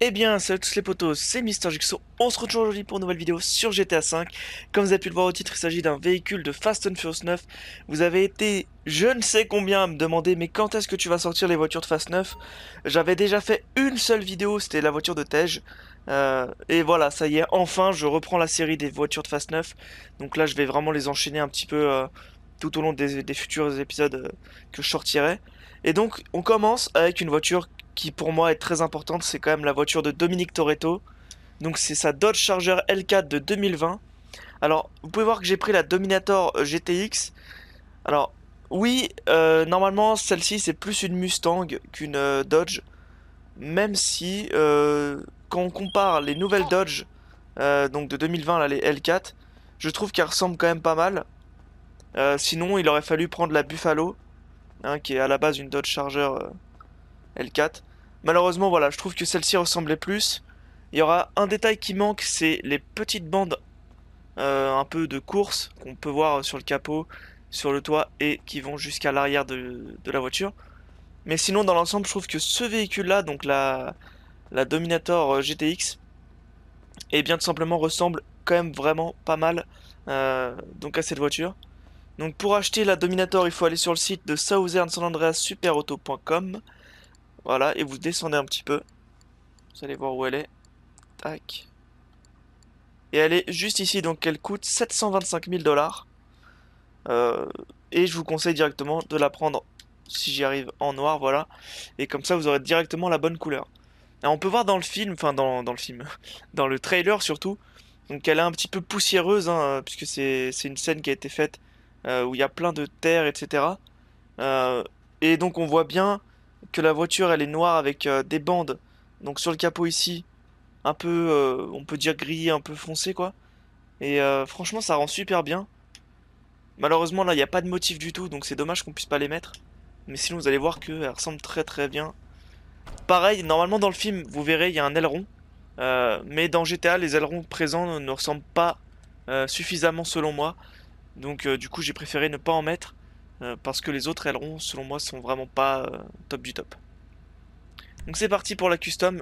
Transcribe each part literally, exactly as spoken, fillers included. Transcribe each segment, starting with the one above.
Eh bien, salut tous les potos, c'est Mister Jigsaw. On se retrouve aujourd'hui pour une nouvelle vidéo sur G T A cinq. Comme vous avez pu le voir au titre, il s'agit d'un véhicule de Fast and Furious neuf. Vous avez été je ne sais combien à me demander, mais quand est-ce que tu vas sortir les voitures de Fast neuf? J'avais déjà fait une seule vidéo, c'était la voiture de Tej. Euh, et voilà, ça y est, enfin, je reprends la série des voitures de Fast neuf. Donc là, je vais vraiment les enchaîner un petit peu euh, tout au long des, des futurs épisodes euh, que je sortirai. Et donc, on commence avec une voiture qui pour moi est très importante, c'est quand même la voiture de Dominique Toretto. Donc c'est sa Dodge Charger L quatre de deux mille vingt. Alors vous pouvez voir que j'ai pris la Dominator G T X. Alors oui, euh, normalement celle-ci c'est plus une Mustang qu'une euh, Dodge. Même si euh, quand on compare les nouvelles Dodge euh, donc de deux mille vingt, là, les L quatre, je trouve qu'elles ressemblent quand même pas mal. Euh, sinon il aurait fallu prendre la Buffalo, hein, qui est à la base une Dodge Charger euh, L quatre. Malheureusement, voilà, je trouve que celle-ci ressemblait plus. Il y aura un détail qui manque, c'est les petites bandes euh, un peu de course qu'on peut voir sur le capot, sur le toit et qui vont jusqu'à l'arrière de, de la voiture. Mais sinon, dans l'ensemble, je trouve que ce véhicule-là, donc la, la Dominator G T X, et bien tout simplement ressemble quand même vraiment pas mal euh, donc à cette voiture. Donc pour acheter la Dominator, il faut aller sur le site de Southern San Andreas Super Auto point com. Voilà, et vous descendez un petit peu. Vous allez voir où elle est. Tac. Et elle est juste ici, donc elle coûte sept cent vingt-cinq mille dollars. Euh, et je vous conseille directement de la prendre, si j'y arrive, en noir, voilà. Et comme ça, vous aurez directement la bonne couleur. Alors, on peut voir dans le film, enfin dans, dans le film, dans le trailer surtout, donc elle est un petit peu poussiéreuse, hein, puisque c'est c'est une scène qui a été faite euh, où il y a plein de terre, et cetera. Euh, et donc on voit bien que la voiture, elle est noire avec euh, des bandes. Donc sur le capot ici, un peu, euh, on peut dire gris, un peu foncé quoi. Et euh, franchement, ça rend super bien. Malheureusement, là, il n'y a pas de motif du tout, donc c'est dommage qu'on puisse pas les mettre. Mais sinon, vous allez voir qu'elle ressemble très très bien. Pareil, normalement dans le film, vous verrez, il y a un aileron. Euh, mais dans G T A, les ailerons présents ne ressemblent pas euh, suffisamment selon moi. Donc euh, du coup, j'ai préféré ne pas en mettre. euh, parce que les autres ailerons, selon moi, sont vraiment pas euh, top du top. Donc c'est parti pour la custom.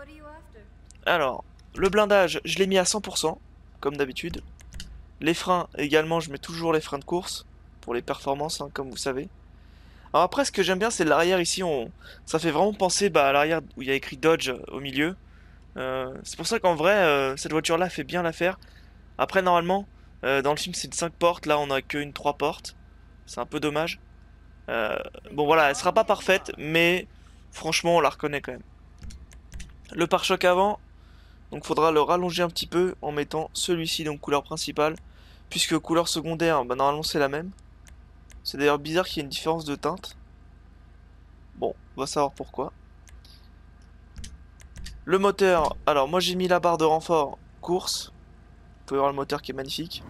Alors, le blindage, je l'ai mis à cent pour cent, comme d'habitude. Les freins, également, je mets toujours les freins de course, pour les performances, hein, comme vous savez. Alors après, ce que j'aime bien, c'est l'arrière ici, on... ça fait vraiment penser bah, à l'arrière où il y a écrit Dodge euh, au milieu. Euh, c'est pour ça qu'en vrai, euh, cette voiture-là fait bien l'affaire. Après, normalement, euh, dans le film, c'est une cinq portes, là, on a qu'une trois portes. C'est un peu dommage. Euh, bon, voilà, elle sera pas parfaite, mais franchement, on la reconnaît quand même. Le pare-choc avant, donc faudra le rallonger un petit peu en mettant celui-ci, donc couleur principale. Puisque couleur secondaire, bah, normalement c'est la même. C'est d'ailleurs bizarre qu'il y ait une différence de teinte. Bon, on va savoir pourquoi. Le moteur, alors moi j'ai mis la barre de renfort course. Vous pouvez voir le moteur qui est magnifique.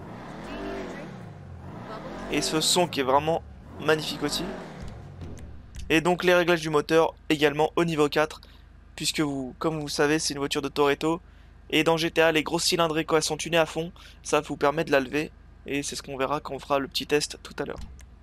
Et ce son qui est vraiment magnifique aussi. Et donc les réglages du moteur également au niveau quatre. Puisque vous, comme vous savez, c'est une voiture de Toretto. Et dans G T A, les grosses cylindrées quand elles sont tunées à fond, ça vous permet de la lever. Et c'est ce qu'on verra quand on fera le petit test tout à l'heure.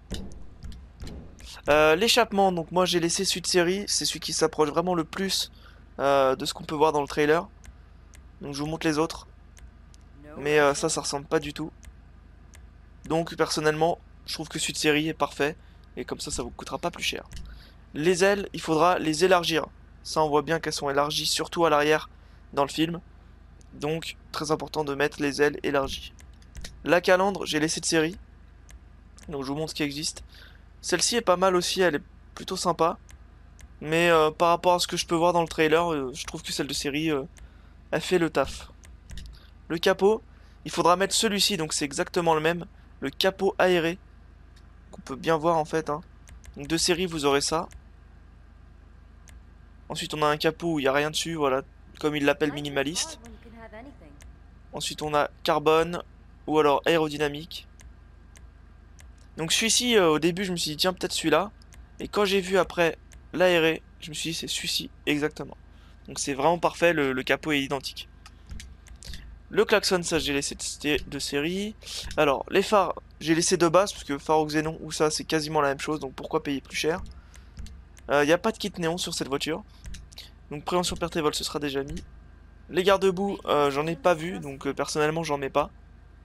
Euh, L'échappement, donc moi j'ai laissé celui de série, c'est celui qui s'approche vraiment le plus euh, de ce qu'on peut voir dans le trailer. Donc je vous montre les autres. Mais euh, ça, ça ressemble pas du tout. Donc personnellement, je trouve que celui de série est parfait. Et comme ça, ça vous coûtera pas plus cher. Les ailes, il faudra les élargir. Ça, on voit bien qu'elles sont élargies, surtout à l'arrière dans le film. Donc, très important de mettre les ailes élargies. La calandre, j'ai laissé de série. Donc je vous montre ce qui existe. Celle-ci est pas mal aussi, elle est plutôt sympa. Mais euh, par rapport à ce que je peux voir dans le trailer, euh, je trouve que celle de série, euh, elle fait le taf. Le capot, il faudra mettre celui-ci, donc c'est exactement le même. Le capot aéré, qu'on peut bien voir en fait. Hein. Donc de série, vous aurez ça. Ensuite, on a un capot où il n'y a rien dessus, voilà, comme il l'appelle minimaliste. Ensuite, on a carbone, ou alors aérodynamique. Donc celui-ci, euh, au début, je me suis dit, tiens, peut-être celui-là. Et quand j'ai vu après l'aéré, je me suis dit, c'est celui-ci, exactement. Donc c'est vraiment parfait, le, le capot est identique. Le klaxon, ça j'ai laissé de série. Alors, les phares, j'ai laissé de base, parce que phare au xénon ou ça, c'est quasiment la même chose, donc pourquoi payer plus cher. Il n'y a pas de kit néon sur cette voiture. Donc prévention perte et vol, ce sera déjà mis. Les garde-boue, euh, j'en ai pas vu, donc euh, personnellement j'en mets pas.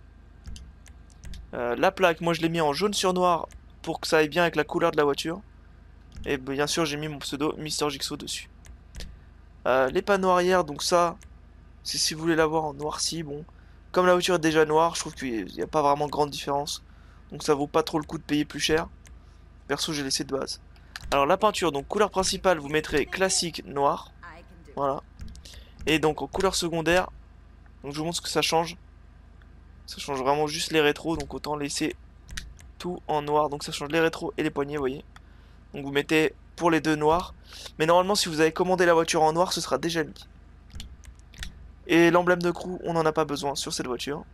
Euh, la plaque, moi je l'ai mis en jaune sur noir pour que ça aille bien avec la couleur de la voiture. Et bien sûr j'ai mis mon pseudo Mister Jigsaw dessus. Euh, les panneaux arrière, donc ça, c'est si vous voulez l'avoir en noirci, bon. Comme la voiture est déjà noire, je trouve qu'il n'y a pas vraiment grande différence. Donc ça vaut pas trop le coup de payer plus cher. Perso j'ai laissé de base. Alors la peinture, donc couleur principale, vous mettrez classique noir. Voilà. Et donc en couleur secondaire, donc je vous montre ce que ça change. Ça change vraiment juste les rétros, donc autant laisser tout en noir. Donc ça change les rétros et les poignées, vous voyez. Donc vous mettez pour les deux noirs. Mais normalement si vous avez commandé la voiture en noir, ce sera déjà mis. Et l'emblème de crew, on n'en a pas besoin sur cette voiture.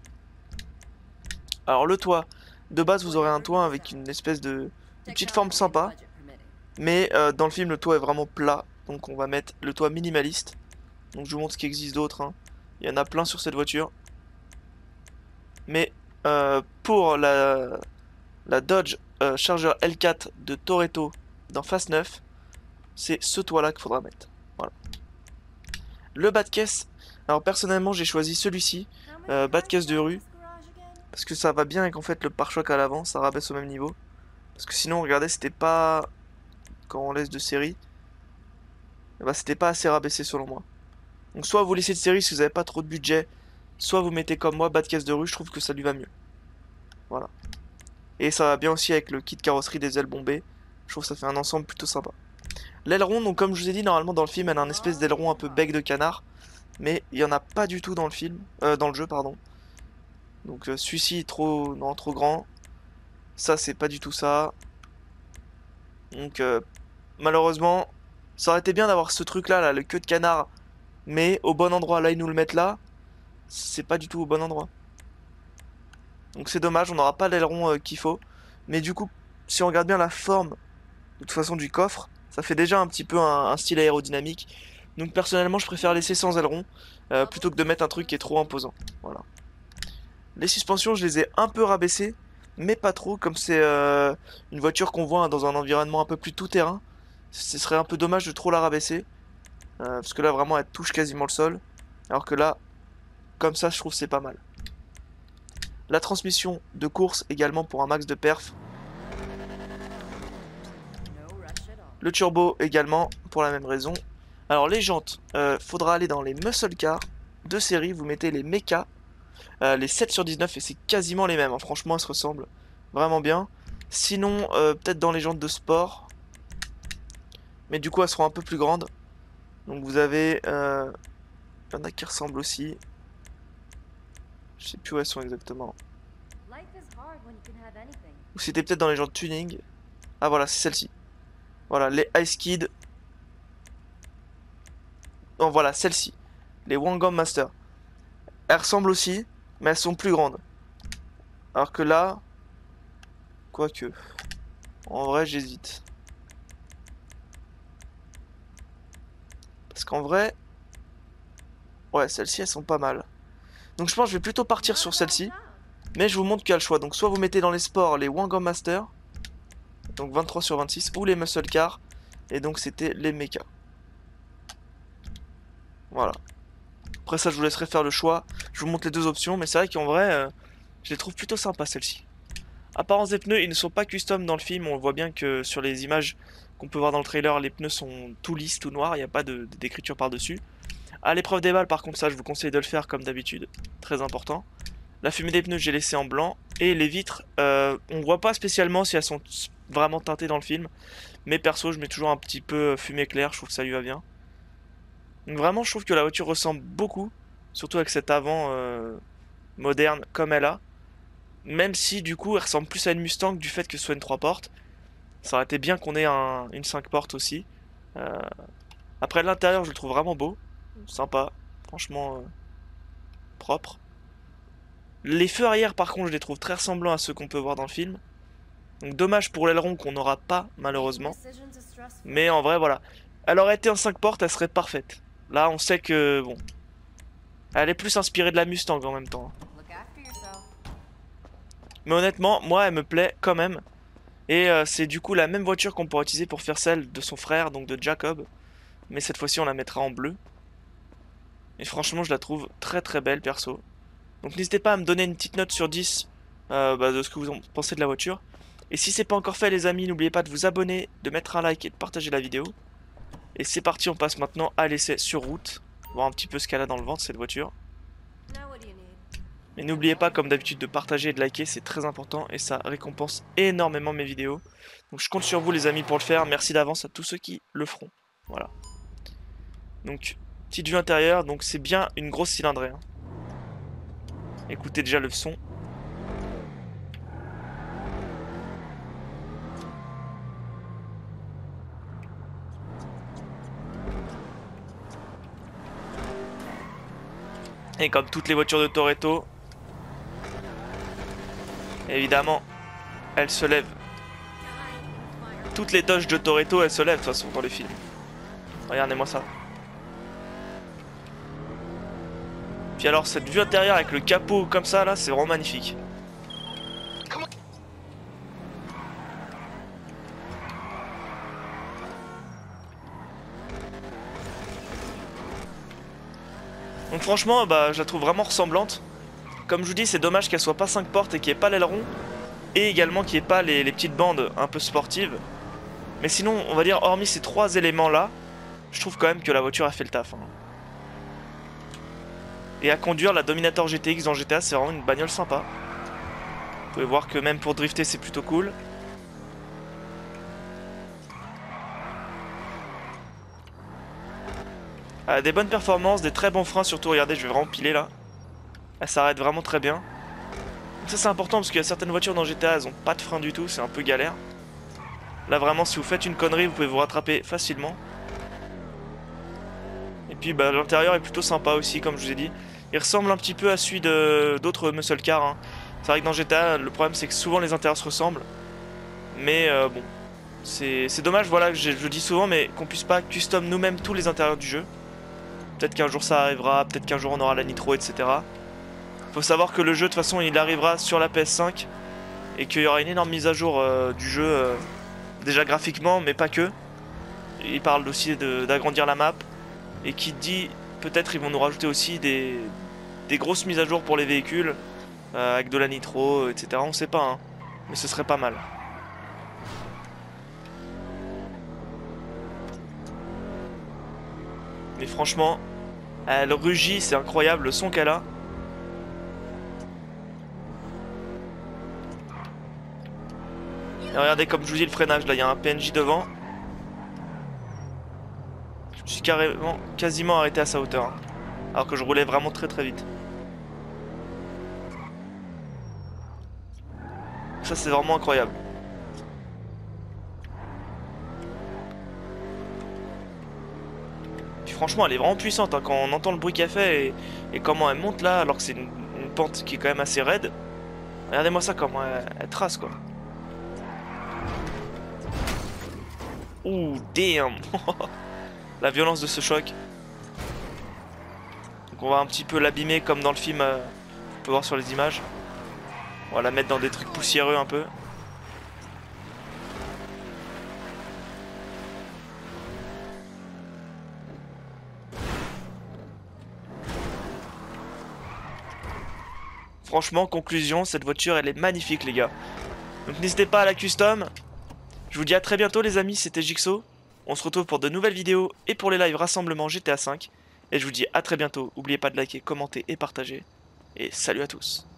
Alors le toit, de base vous aurez un toit avec une espèce de une petite forme sympa. Mais euh, dans le film le toit est vraiment plat. Donc on va mettre le toit minimaliste. Donc je vous montre ce qui existe d'autre, hein. Il y en a plein sur cette voiture. Mais euh, pour la, la Dodge euh, Charger L quatre de Toretto dans Fast neuf, c'est ce toit là qu'il faudra mettre. Voilà. Le bas de caisse, alors personnellement j'ai choisi celui-ci, euh, bas de caisse de rue, parce que ça va bien avec en fait le pare-choc à l'avant, ça rabaisse au même niveau. Parce que sinon regardez, c'était pas, quand on laisse de série, bah, c'était pas assez rabaissé selon moi. Donc soit vous laissez de série si vous n'avez pas trop de budget, soit vous mettez comme moi bas de caisse de rue, je trouve que ça lui va mieux. Voilà. Et ça va bien aussi avec le kit carrosserie des ailes bombées. Je trouve que ça fait un ensemble plutôt sympa. L'aileron, donc comme je vous ai dit, normalement dans le film, elle a un espèce d'aileron un peu bec de canard. Mais il n'y en a pas du tout dans le film, euh, dans le jeu, pardon. Donc euh, celui-ci trop, non, trop grand. Ça, c'est pas du tout ça. Donc euh, malheureusement, ça aurait été bien d'avoir ce truc-là, là, le queue de canard. Mais au bon endroit, là, ils nous le mettent là. C'est pas du tout au bon endroit. Donc c'est dommage, on n'aura pas l'aileron euh, qu'il faut. Mais du coup, si on regarde bien la forme, de toute façon, du coffre, ça fait déjà un petit peu un, un style aérodynamique. Donc personnellement, je préfère laisser sans aileron, euh, plutôt que de mettre un truc qui est trop imposant. Voilà. Les suspensions, je les ai un peu rabaissées, mais pas trop, comme c'est euh, une voiture qu'on voit dans un environnement un peu plus tout-terrain. Ce serait un peu dommage de trop la rabaisser, euh, parce que là, vraiment, elle touche quasiment le sol. Alors que là, comme ça, je trouve c'est pas mal. La transmission de course également pour un max de perf. Le turbo également pour la même raison. Alors les jantes, euh, faudra aller dans les muscle cars de série, vous mettez les mecha, euh, les sept sur dix-neuf et c'est quasiment les mêmes, hein. Franchement elles se ressemblent vraiment bien. Sinon euh, peut-être dans les jantes de sport, mais du coup elles seront un peu plus grandes. Donc vous avez, euh, il y en a qui ressemblent aussi. Je sais plus où elles sont exactement. Ou c'était peut-être dans les jantes tuning. Ah voilà, c'est celle-ci. Voilà, les Ice Kid. Non, voilà, celle-ci. Les Wangam Master. Elles ressemblent aussi, mais elles sont plus grandes. Alors que là, quoique, en vrai, j'hésite. Parce qu'en vrai, ouais, celles-ci, elles sont pas mal. Donc je pense que je vais plutôt partir sur celle-ci. Mais je vous montre qu'il y a le choix. Donc soit vous mettez dans les sports les Wangam Master. Donc vingt-trois sur vingt-six. Ou les Muscle Cars. Et donc c'était les Mecha. Voilà. Après ça, je vous laisserai faire le choix. Je vous montre les deux options. Mais c'est vrai qu'en vrai, euh, je les trouve plutôt sympas, celles-ci. Apparence des pneus, ils ne sont pas custom dans le film. On voit bien que sur les images qu'on peut voir dans le trailer, les pneus sont tout lisses, tout noirs. Il n'y a pas de, d'écriture par-dessus. À l'épreuve des balles, par contre, ça, je vous conseille de le faire comme d'habitude. Très important. La fumée des pneus, j'ai laissé en blanc. Et les vitres, euh, on voit pas spécialement si elles sont vraiment teintées dans le film. Mais perso, je mets toujours un petit peu fumée claire. Je trouve que ça lui va bien. Donc vraiment, je trouve que la voiture ressemble beaucoup. Surtout avec cet avant euh, moderne comme elle a. Même si du coup, elle ressemble plus à une Mustang du fait que ce soit une trois portes. Ça aurait été bien qu'on ait un, une cinq portes aussi. Euh, Après, l'intérieur, je le trouve vraiment beau. Sympa. Franchement, euh, propre. Les feux arrière, par contre, je les trouve très ressemblants à ceux qu'on peut voir dans le film. Donc dommage pour l'aileron qu'on n'aura pas, malheureusement. Mais en vrai, voilà. Elle aurait été en cinq portes, elle serait parfaite. Là, on sait que, bon... Elle est plus inspirée de la Mustang en même temps. Mais honnêtement, moi, elle me plaît quand même. Et euh, c'est du coup la même voiture qu'on pourra utiliser pour faire celle de son frère, donc de Jacob. mais cette fois-ci on la mettra en bleu. Et franchement je la trouve très très belle perso. Donc n'hésitez pas à me donner une petite note sur dix euh, bah, de ce que vous en pensez de la voiture. Et si c'est pas encore fait les amis, n'oubliez pas de vous abonner, de mettre un like et de partager la vidéo. Et c'est parti, on passe maintenant à l'essai sur route. Voir un petit peu ce qu'elle a dans le ventre cette voiture. Mais n'oubliez pas comme d'habitude de partager et de liker, c'est très important et ça récompense énormément mes vidéos. Donc je compte sur vous les amis pour le faire, merci d'avance à tous ceux qui le feront. Voilà. Donc, petite vue intérieure, donc c'est bien une grosse cylindrée. Hein. Écoutez déjà le son. Et comme toutes les voitures de Toretto, évidemment, elle se lève. Toutes les Dodge de Toretto, elles se lèvent de toute façon dans les films. Regardez-moi ça. Puis alors cette vue intérieure avec le capot comme ça là, c'est vraiment magnifique. Donc franchement, bah, je la trouve vraiment ressemblante. Comme je vous dis, c'est dommage qu'elle soit pas cinq portes et qu'il n'y ait pas l'aileron. Et également qu'il n'y ait pas les, les petites bandes un peu sportives. Mais sinon, on va dire, hormis ces trois éléments-là, je trouve quand même que la voiture a fait le taf. Hein. Et à conduire, la Dominator G T X dans G T A, c'est vraiment une bagnole sympa. Vous pouvez voir que même pour drifter, c'est plutôt cool. Elle a des bonnes performances, des très bons freins surtout, regardez, je vais vraiment piler là. Elle s'arrête vraiment très bien. Donc ça c'est important parce qu'il y a certaines voitures dans G T A, elles ont pas de frein du tout, c'est un peu galère. Là vraiment, si vous faites une connerie, vous pouvez vous rattraper facilement. Et puis bah, l'intérieur est plutôt sympa aussi, comme je vous ai dit. Il ressemble un petit peu à celui d'autres muscle cars. Hein. C'est vrai que dans G T A, le problème c'est que souvent les intérieurs se ressemblent. Mais euh, bon, c'est dommage, voilà, je, je le dis souvent, mais qu'on puisse pas custom nous-mêmes tous les intérieurs du jeu. Peut-être qu'un jour ça arrivera, peut-être qu'un jour on aura la nitro, et cetera. Faut savoir que le jeu, de toute façon, il arrivera sur la P S cinq. Et qu'il y aura une énorme mise à jour euh, du jeu, euh, déjà graphiquement, mais pas que. Il parle aussi d'agrandir la map. Et qui dit, peut-être ils vont nous rajouter aussi des, des grosses mises à jour pour les véhicules. Euh, avec de la nitro, et cetera. On sait pas, hein. Mais ce serait pas mal. Mais franchement, elle rugit, c'est incroyable le son qu'elle a. Et regardez comme je vous dis le freinage, là il y a un P N J devant. Je me suis carrément, quasiment arrêté à sa hauteur. Hein, alors que je roulais vraiment très très vite. Ça c'est vraiment incroyable. Puis franchement elle est vraiment puissante hein, quand on entend le bruit qu'elle fait et, et comment elle monte là alors que c'est une, une pente qui est quand même assez raide. Regardez-moi ça comment elle, elle trace quoi. Ouh damn. La violence de ce choc. Donc on va un petit peu l'abîmer comme dans le film, euh, on peut voir sur les images. On va la mettre dans des trucs poussiéreux un peu. Franchement, conclusion, cette voiture elle est magnifique les gars. Donc n'hésitez pas à la custom. Je vous dis à très bientôt les amis, c'était Jigsaw. On se retrouve pour de nouvelles vidéos et pour les lives rassemblement G T A cinq. Et je vous dis à très bientôt, n'oubliez pas de liker, commenter et partager. Et salut à tous.